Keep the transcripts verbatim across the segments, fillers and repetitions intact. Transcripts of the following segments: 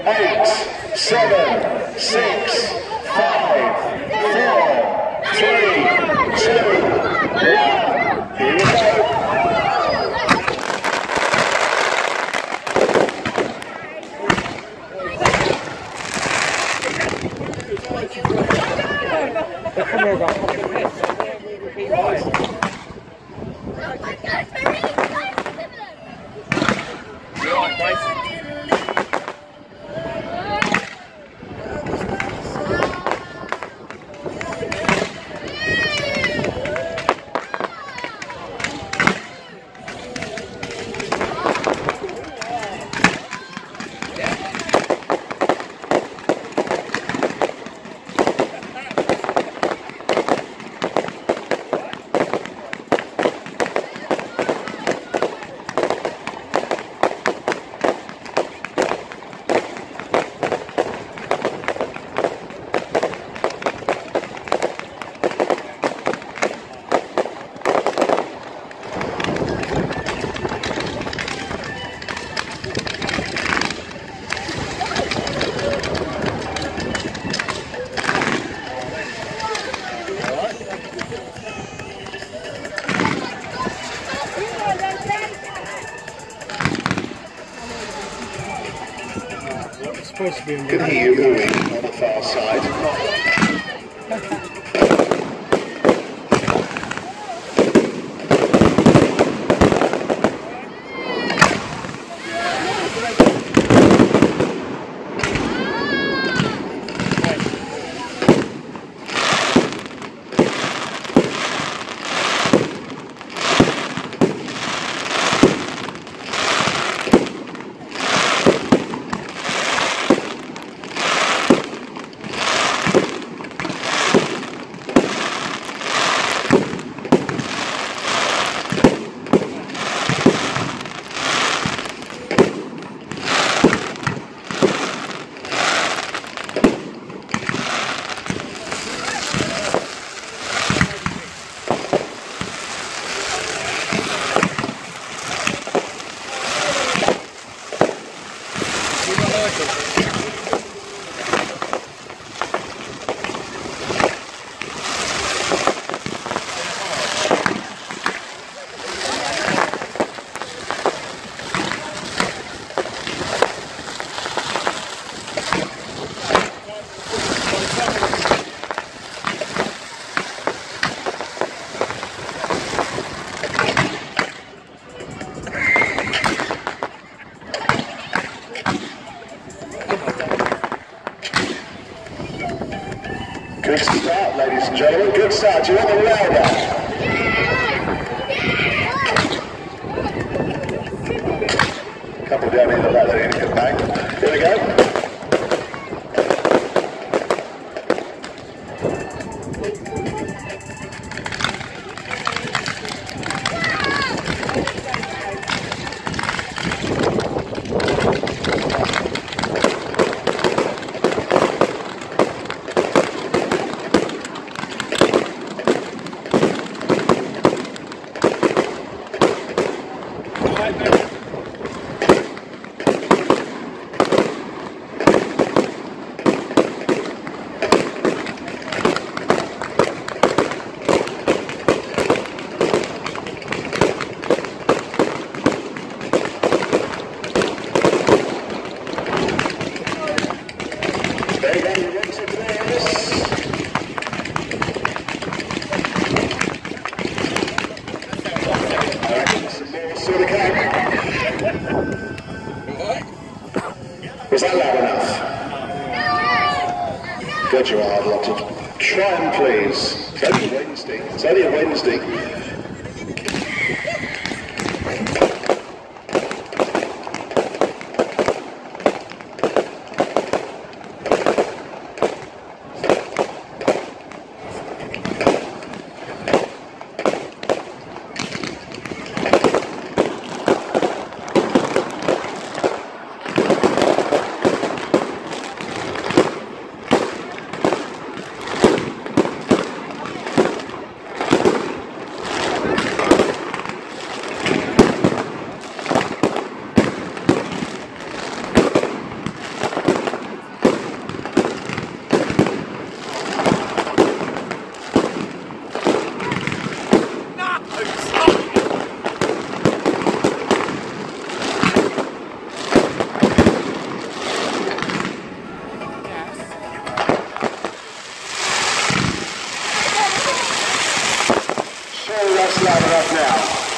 eight, seven, six, five, four, three, two, one. Here we go. Can hear you moving on the far side. Good start, ladies and gentlemen. Good start. Do you want the louder? Couple down here, like that, in a good bang. Here we go. Was that loud enough? Good, you are. I'd love to try and please. It's only a Wednesday. It's only a Wednesday. loud enough now.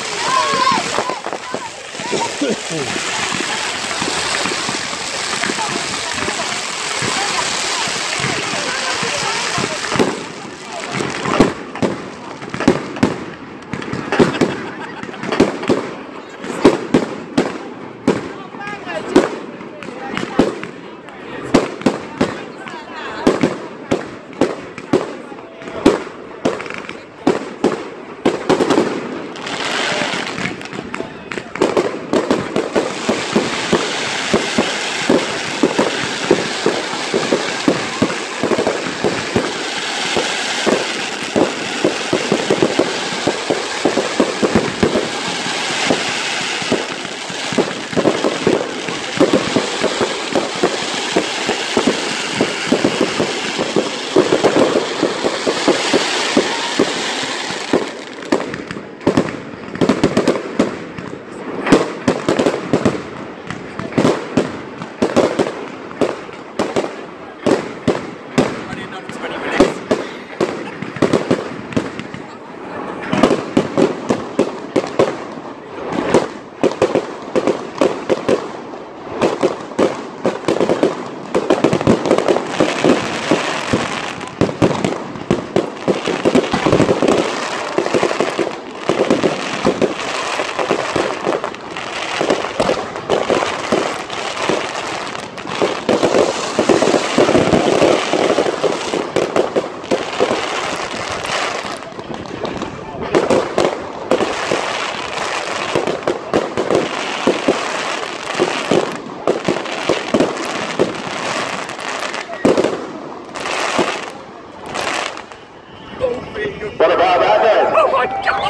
What about that then? Oh my God!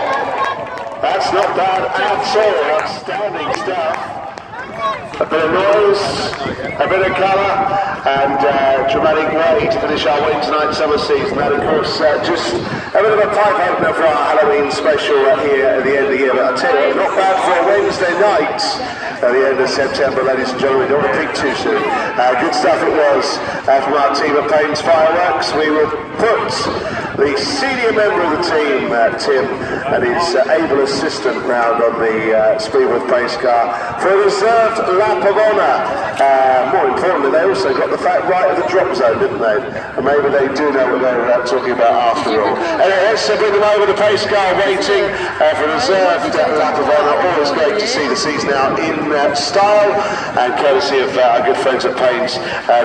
That's not bad at all. Outstanding stuff. A bit of noise, a bit of colour, and uh, dramatic way to finish our Wednesday night summer season. That, of course, uh, just a bit of a pipe opener for our Halloween special uh, here at the end of the year. But I tell you what, not bad for a Wednesday night at the end of September, ladies and gentlemen. Don't want to peak too soon. Uh, good stuff it was uh, from our team at Payne's Fireworks. We will put the senior member of the team, uh, Tim, and his uh, able assistant round on the uh, Speedworth pace car for a reserved lap of honour. Uh, more importantly, they also got the fact right of the drop zone, didn't they? And maybe they do know what they were uh, talking about after all. Anyway, let's uh, bring them over the pace car, waiting uh, for a reserved uh, lap of honour. Always great to see the season out in uh, style, and courtesy of uh, our good friends at Payne's. Uh,